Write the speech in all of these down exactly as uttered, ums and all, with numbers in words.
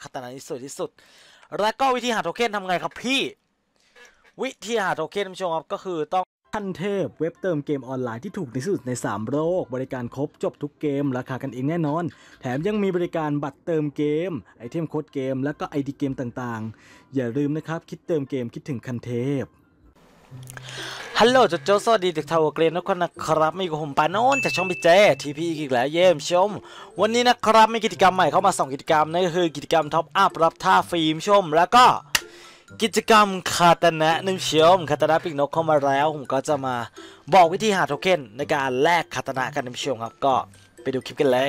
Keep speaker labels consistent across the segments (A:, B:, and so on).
A: คาตานะนี้สวยที่สุดและก็วิธีหาโทเค็นทำไงครับพี่วิธีหาโทเค็นท่านผู้ชมครับก็คือต้องขั้นเทพเว็บเติมเกมออนไลน์ที่ถูกที่สุดในสามโลกบริการครบจบทุกเกมราคากันเองแน่นอนแถมยังมีบริการบัตรเติมเกมไอเทมโค้ดเกมและก็ ไอ ดี เกมต่างๆอย่าลืมนะครับคิดเติมเกมคิดถึงขั้นเทพฮัลโหลโจโจสวัสดีเด็กทาวเกรนทุกคนนะครับมีกับผมปาโนนจากช่องพีเจทีพีอีกแล้วเยี่ยมชมวันนี้นะครับมีกิจกรรมใหม่เข้ามาสองกิจกรรมนั่นก็คือกิจกรรมท็อปอัพรับท่าฟรีชมแล้วก็กิจกรรมคาตานะนึงชมคาตานะปีกนกเข้ามาแล้วผมก็จะมาบอกวิธีหาโทเค็นในการแลกคาตานะกันนึงชมครับก็ไปดูคลิปกันเลย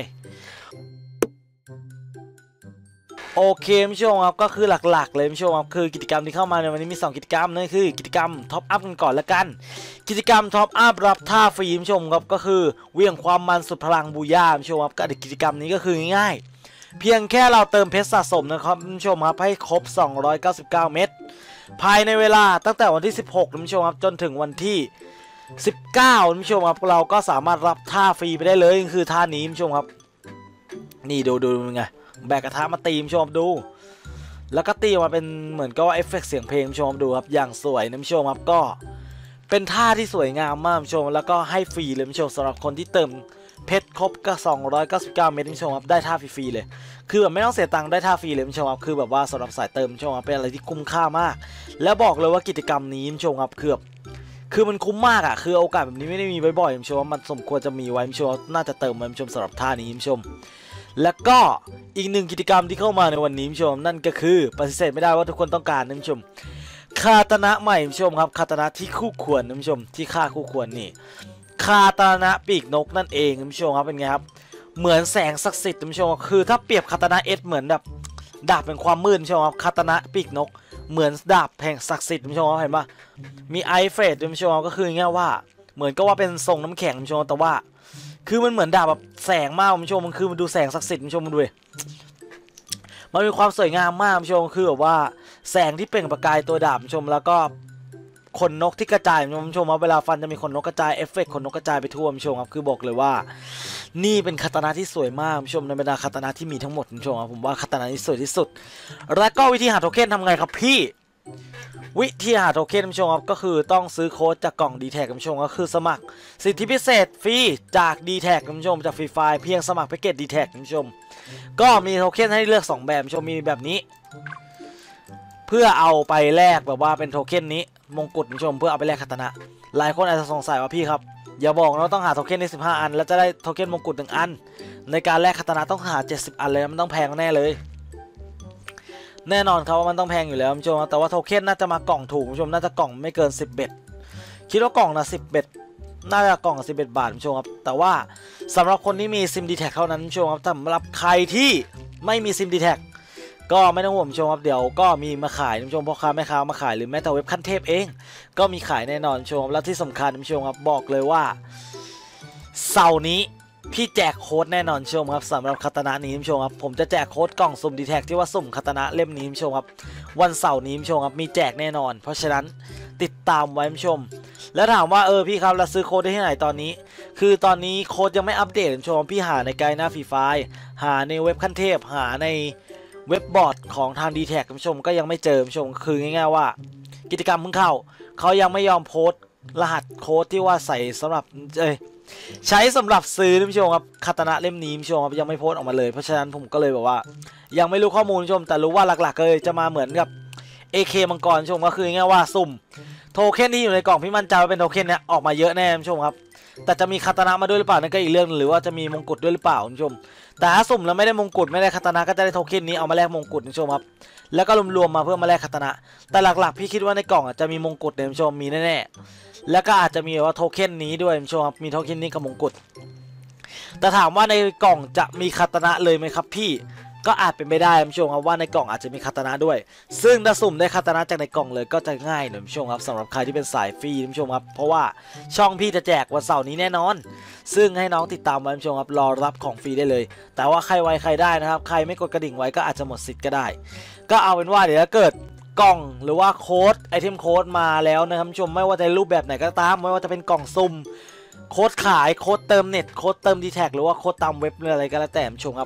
A: โอเคผู้ชมครับก็คือหลักๆเลยผู้ชมครับคือกิจกรรมที่เข้ามาในวันนี้มีสองกิจกรรมนั่นคือกิจกรรมท็อปอัพกันก่อนละกันกิจกรรมท็อปอัพรับท่าฟรีผู้ชมครับก็คือเวี่ยงความมันสุดพลังบูย่าผู้ชมครับกิจกรรมนี้ก็คือง่ายๆเพียงแค่เราเติมเพชรสะสมนะครับผู้ชมครับให้ครบสองร้อยเก้าสิบเก้าเม็ดภายในเวลาตั้งแต่วันที่สิบหกผู้ชมครับจนถึงวันที่สิบเก้าผู้ชมครับเราก็สามารถรับท่าฟรีไปได้เลยคือท่านี้ผู้ชมครับนี่ดูดูไงแบกกระทะมาตีมชมดูแล้วก็ตีมาเป็นเหมือนก็ว่าเอฟเฟกต์เสียงเพลงชมดูครับอย่างสวยนะชมครับก็เป็นท่าที่สวยงามมากชมแล้วก็ให้ฟรีเลยชมสำหรับคนที่เติมเพชรครบก็สองร้อยเก้าสิบเก้าเม็ดชมครับได้ท่าฟรีเลยคือแบบไม่ต้องเสียตังค์ได้ท่าฟรีเลยชมครับคือแบบว่าสำหรับสายเติมชมครับเป็นอะไรที่คุ้มค่ามากแล้วบอกเลยว่ากิจกรรมนี้ชมครับคือคือมันคุ้มมากอ่ะคือโอกาสแบบนี้ไม่ได้มีบ่อยๆชมว่ามันสมควรจะมีไว้ชมน่าจะเติมมันชมสำหรับท่านี้ชมแล้วก็อีกหนึ่งกิจกรรมที่เข้ามาในวันนี้ผู้ชมนั่นก็คือปฏิเสธไม่ได้ว่าทุกคนต้องการนะผู้ชมคาตานะใหม่ผู้ชมครับคาตานะที่คู่ควรนะผู้ชมที่ค่าคู่ควรนี่คาตานะปีกนกนั่นเองผู้ชมครับเป็นไงครับเหมือนแสงศักดิ์สิทธิ์ผู้ชมคือถ้าเปรียบคาตานะเอสเหมือนแบบดาบเป็นความมืดผู้ชมครับคาตานะปีกนกเหมือนดาบแห่งศักดิ์สิทธิ์ผู้ชมเห็นปะมีไอเฟรดผู้ชมก็คือง่ายว่าเหมือนก็ว่าเป็นทรงน้ำแข็งผู้ชมแต่ว่าคือมันเหมือนดาบแบบแสงมากคุณผู้ชมมันคือมันดูแสงศักดิ์สิทธิ์คุณผู้ชมมันดูมันมีความสวยงามมากคุณผู้ชมคือแบบว่าแสงที่เปล่งประกายตัวดาบคุณผู้ชมแล้วก็ขนนกที่กระจายคุณผู้ชมว่าเวลาฟันจะมีขนนกกระจายเอฟเฟกต์ขนนกกระจายไปทั่วคุณผู้ชมครับคือบอกเลยว่านี่เป็นคาตานะที่สวยมากคุณผู้ชมในบรรดาคาตานะที่มีทั้งหมดคุณผู้ชมครับผมว่าคาตานะที่สวยที่สุดและก็วิธีหาโทเค็นทำไงครับพี่วิธีหาโทเค็นผู้ชมครับก็คือต้องซื้อโค้ดจากกล่อง ดี แท็ก ผู้ชมก็คือสมัครสิทธิพิเศษฟรีจาก ดี แท็ก ผู้ชมจากฟรีไฟล์เพียงสมัครแพ็กเกจ ดี แท็ก ผู้ชมก็มีโทเค็นให้เลือกสองแบบผู้ชมมีแบบนี้เพื่อเอาไปแลกแบบว่าเป็นโทเค็นนี้มงกุฎผู้ชมเพื่อเอาไปแลกคาตานะหลายคนอาจจะสงสัยว่าพี่ครับอย่าบอกนะว่าต้องหาโทเค็นในสิบห้าอันแล้วจะได้โทเค็นมงกุฎหนึ่งอันในการแลกคาตานะต้องหาเจ็ดสิบอันเลยมันต้องแพงแน่เลยแน่นอนครับว่ามันต้องแพงอยู่แล้วผู้ชมแต่ว่าโทเค็นน่าจะมากล่องถูกผู้ชมน่าจะกล่องไม่เกินสิบเบ็ดคิดว่ากล่องนะสิบเบ็ดน่าจะกล่องสิบเบ็ดบาทผู้ชมครับแต่ว่าสำหรับคนที่มีซิม ดี แท็ก เท่านั้นผู้ชมครับสำหรับใครที่ไม่มีซิม ดี แท็ก ก็ไม่ต้องห่วงผู้ชมครับเดี๋ยวก็มีมาขายผู้ชมพ่อค้าแม่ค้ามาขายหรือแม้แต่เว็บขั้นเทพเองก็มีขายแน่นอนผู้ชมและที่สำคัญผู้ชมครับบอกเลยว่าเสาร์นี้พี่แจกโค้ดแน่นอนชมครับสำหรับคาตานะนี้ชมครับผมจะแจกโค้ดกล่องสุ่ม ดี แท็ก ที่ว่าสุ่มคาตานะเล่มนี้ชมครับวันเสาร์นี้ชมครับมีแจกแน่นอนเพราะฉะนั้นติดตามไว้ชมแล้วถามว่าเออพี่ครับเราซื้อโค้ดได้ที่ไหนตอนนี้คือตอนนี้โค้ดยังไม่อัปเดตชมพี่หาในไกด์หน้าฟรีไฟล์หาในเว็บขั้นเทพหาในเว็บบอร์ดของทาง ดี แท็ก ชมก็ยังไม่เจอชมคือง่ายๆว่ากิจกรรมเพิ่งเข้าเขายังไม่ยอมโพสต์รหัสโค้ดที่ว่าใส่สำหรับเอ้ใช้สำหรับซื้อท่านผู้ชมครับคาตานะเล่มนี้ท่านผู้ชมครับยังไม่โพสต์ออกมาเลยเพราะฉะนั้นผมก็เลยบอกว่ายังไม่รู้ข้อมูลท่านผู้ชมแต่รู้ว่าหลักๆเลยจะมาเหมือนกับ เอ เค มังกรท่านผู้ชมก็คือง่ายว่าสุ่มโทเค็นที่อยู่ในกล่องพี่มั่นใจว่าเป็นโทเค็นเนี้ยออกมาเยอะแน่ท่านผู้ชมครับแต่จะมีคาตานะมาด้วยหรือเปล่านั่นก็อีกเรื่องหรือว่าจะมีมงกุฎด้วยหรือเปล่าท่านผู้ชมแต่ถ้าสุ่มแล้วไม่ได้มงกุฎไม่ได้คาตานะก็จะได้โทเค็นนี้เอามาแลกมงกุฎท่านผู้ชมครับแล้วก็รวมๆมาเพื่อมาแลกคาตานะแต่หลักๆพี่คิดว่าในกล่องจะมีมงกุฎท่านผู้ชมมีแน่ๆแล้วก็อาจจะมีว่าโทเค็นนี้ด้วยท่านผู้ชมครับมีโทเค็นนี้กับมงกุฎแต่ถามว่าในกล่องจะมีคาตานะเลยไหมครับพี่ก็อาจเป็นไปได้ท่านผู้ชมครับว่าในกล่องอาจจะมีคาตานะด้วยซึ่งถ้าสุ่มได้คาตานะจากในกล่องเลยก็จะง่ายท่านผู้ชมครับสำหรับใครที่เป็นสายฟรีท่านผู้ชมครับเพราะว่าช่องพี่จะแจกวันเสาร์นี้แน่นอนซึ่งให้น้องติดตามไว้ท่านผู้ชมครับรอรับของฟรีได้เลยแต่ว่าใครไวใครได้นะครับใครไม่กดกระดิ่งไว้ก็อาจจะหมดสิทธิ์ก็ได้ก็เอาเป็นว่าเดี๋ยวถ้าเกิดกล่องหรือว่าโค้ดไอเทมโค้ดมาแล้วนะครับท่านผู้ชมไม่ว่าจะรูปแบบไหนก็ตามไม่ว่าจะเป็นกล่องสุ่มโค้ดขายโค้ดเติมเน็ตโค้ดเติม ดี แท็ก หรือว่าโค้ดตามเว็บอะไรก็แล้วแต่ท่านผู้ชมครับ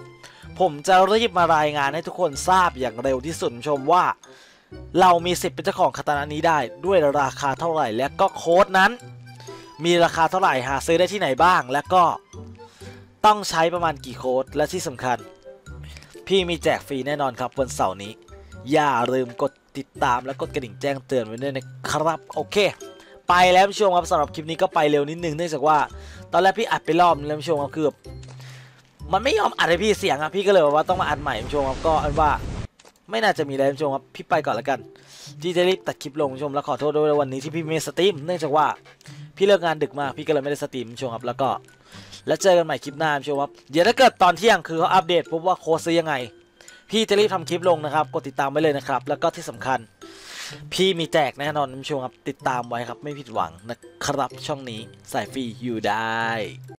A: ผมจะรีบมารายงานให้ทุกคนทราบอย่างเร็วที่สุดชมว่าเรามีสิทธิ์เป็นเจ้าของคาตานะนี้ได้ด้วยราคาเท่าไหร่และก็โค้ดนั้นมีราคาเท่าไหร่หาซื้อได้ที่ไหนบ้างและก็ต้องใช้ประมาณกี่โค้ดและที่สำคัญพี่มีแจกฟรีแน่นอนครับวันเสาร์นี้อย่าลืมกดติดตามและกดกระดิ่งแจ้งเตือนไว้ด้วยนะครับโอเคไปแล้วผู้ชมครับสำหรับคลิปนี้ก็ไปเร็วนิดนึงเนื่องจากว่าตอนแรกพี่อัดไปรอบนึงแล้วผู้ชมครับคือมันไม่ยอมอัดให้พี่เสียงอ่ะพี่ก็เลยว่าต้องมาอัดใหม่ผู้ชมครับก็อันว่าไม่น่าจะมีอะไรผู้ชมครับพี่ไปก่อนแล้วกันที่จะรีบตัดคลิปลงผู้ชมแล้วขอโทษด้วยวันนี้ที่พี่ไม่สตรีมเนื่องจากว่าพี่เลิกงานดึกมากพี่ก็เลยไม่ได้สตรีมผู้ชมครับแล้วก็แล้วเจอกันใหม่คลิปหน้าผู้ชมครับเดี๋ยวถ้าเกิดตอนเที่ยงคือเขาอัปเดตปุ๊บว่าโค้ดซื้อยังไงพี่จะรีบทำคลิปลงนะครับกดติดตามไว้เลยนะครับแล้วก็ที่สำคัญพี่มีแจกแน่นอนผู้ชมครับติดตามไว้ครับไม่ผิดหวังนะครับช่องนี้สายฟรีอยู่ได้